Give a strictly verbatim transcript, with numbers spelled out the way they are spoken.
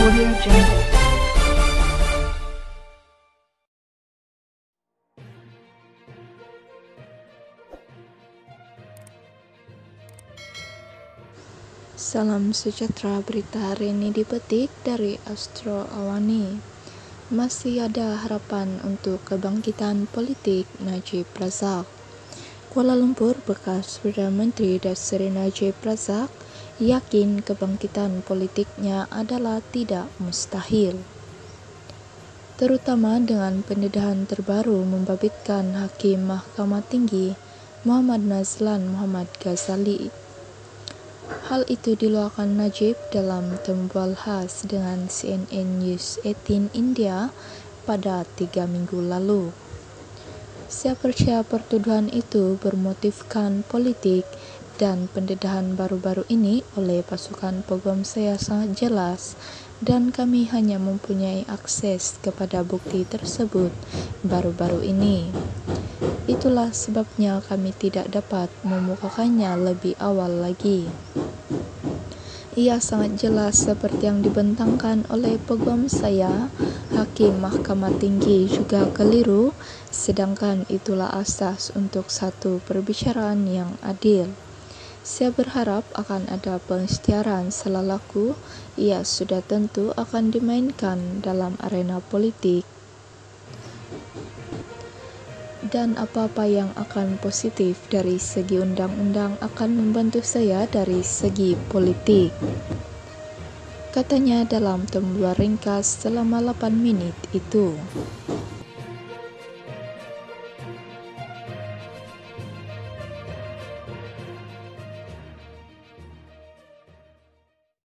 Audio Jungle. Salam sejahtera, berita hari ini dipetik dari Astro Awani. Masih ada harapan untuk kebangkitan politik Najib Razak. Kuala Lumpur, bekas Perdana Menteri Datuk Najib Razak yakin kebangkitan politiknya adalah tidak mustahil, terutama dengan pendedahan terbaru membabitkan Hakim Mahkamah Tinggi Muhammad Nazlan Muhammad Ghazali. Hal itu diluahkan Najib dalam tembual khas dengan C N N News delapan India pada tiga minggu lalu. Saya percaya pertuduhan itu bermotifkan politik dan pendedahan baru-baru ini oleh pasukan peguam saya sangat jelas dan kami hanya mempunyai akses kepada bukti tersebut baru-baru ini. Itulah sebabnya kami tidak dapat memukakannya lebih awal lagi. Ia sangat jelas seperti yang dibentangkan oleh peguam saya, Hakim Mahkamah Tinggi juga keliru, sedangkan itulah asas untuk satu perbicaraan yang adil. Saya berharap akan ada pengisytiharan selalaku, ia sudah tentu akan dimainkan dalam arena politik. Dan apa-apa yang akan positif dari segi undang-undang akan membantu saya dari segi politik, katanya dalam tembual ringkas selama delapan menit itu.